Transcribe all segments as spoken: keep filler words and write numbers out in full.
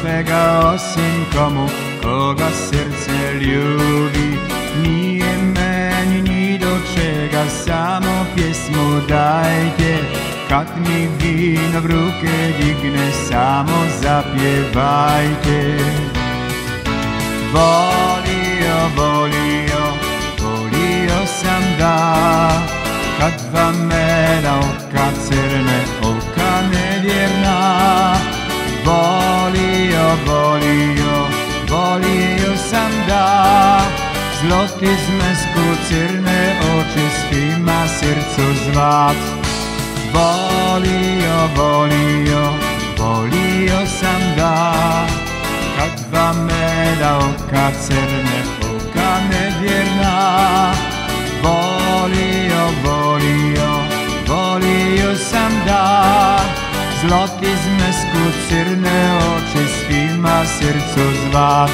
swega osynkomu, koga serce lubi. Nie meni ni do czega, samo pjesmu dajte. Kad mi vino v ruke digne, samo zapjevajte. Volio, volio, volio sam da, kad dva meda oka crne, oka nevjerna. Volio, volio, volio sam da, zloti zmesku crne oči svima srcu zvat. Volio, volio, volio sam da, kad dva meda oka crne, oka nevjerna. Volio, volio, volio sam da, zloti zmesku crne oči svima srcu zvat.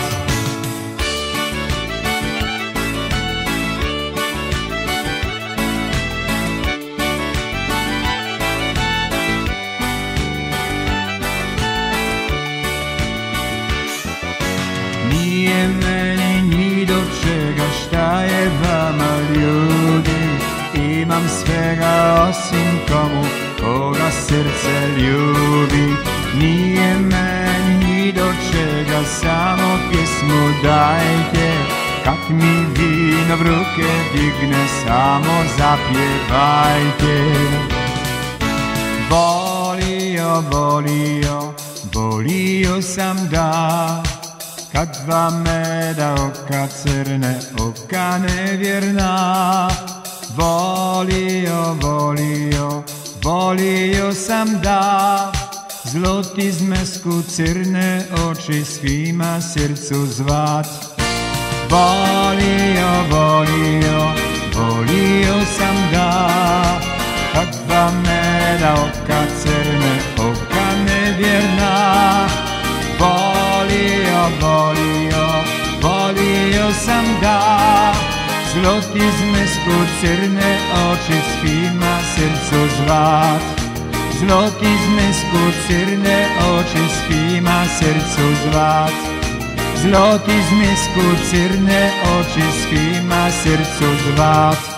Nije meni ni do čega, šta je vama ljudi. Imam svega osim komu, koga srce ljubi. Nije meni ni do čega, samo pjesmu dajte. Kad mi vino v ruke digne, samo zapjevajte. Volio, volio, volio sam da, kad dva meda oka crne, oka nevjerna. Volio, volio, volio sam da, zloti zmesku crne oči svima srcu zvat. Volio, volio, volio sam da, kad dva meda oka crne, oka nevjerna. Volio, volio, volio sam da, zloti zmesku crne oči svima srcu zvat. Zloti zmesku crne oči svima srcu zvat. Zloti zmesku crne oči svima srcu zvat.